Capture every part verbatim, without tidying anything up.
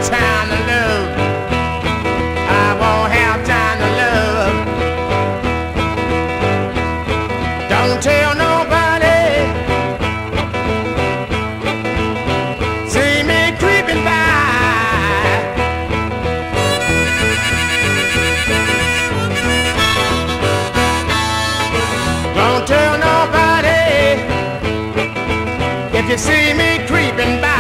time to love. I won't have time to love. Don't tell nobody. See me creeping by. Don't tell nobody if you see me creeping by.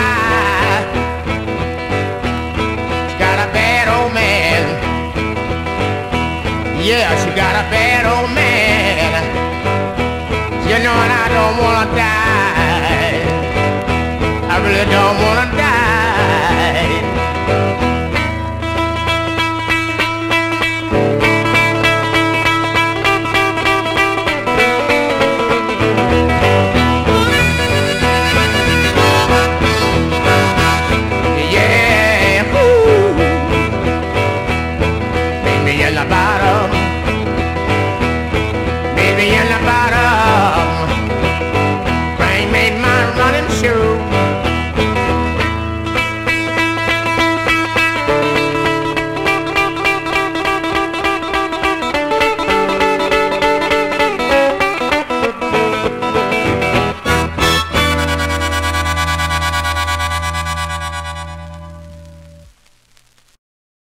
Yeah, she got a bad old man. You know, and I don't wanna